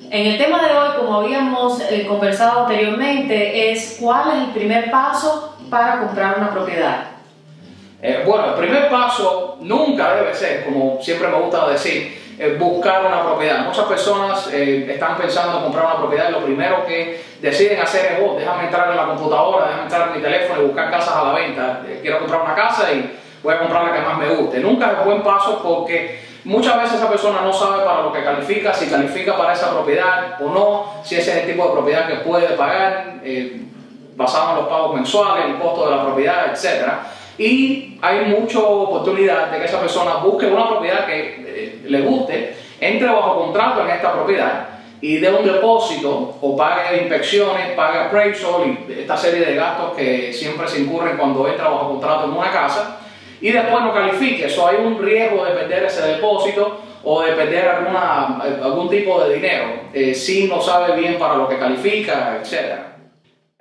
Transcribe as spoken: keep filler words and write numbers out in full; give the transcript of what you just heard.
En el tema de hoy, como habíamos eh, conversado anteriormente, es cuál es el primer paso para comprar una propiedad. Eh, bueno, el primer paso nunca debe ser, como siempre me gusta decir, eh, buscar una propiedad. Muchas personas eh, están pensando en comprar una propiedad y lo primero que deciden hacer es, oh, déjame entrar en la computadora, déjame entrar en mi teléfono y buscar casas a la venta. Eh, quiero comprar una casa y voy a comprar la que más me guste. Nunca es buen paso porque muchas veces esa persona no sabe para lo que califica, si califica para esa propiedad o no, si ese es el tipo de propiedad que puede pagar, eh, basado en los pagos mensuales, el costo de la propiedad, etcétera. Y hay mucha oportunidad de que esa persona busque una propiedad que eh, le guste, entre bajo contrato en esta propiedad y dé un depósito o pague inspecciones, pague appraisal y esta serie de gastos que siempre se incurren cuando entra bajo contrato en una casa y después no califique. Eso hay un riesgo de perder ese depósito o de perder alguna, algún tipo de dinero eh, si no sabe bien para lo que califica, etcétera.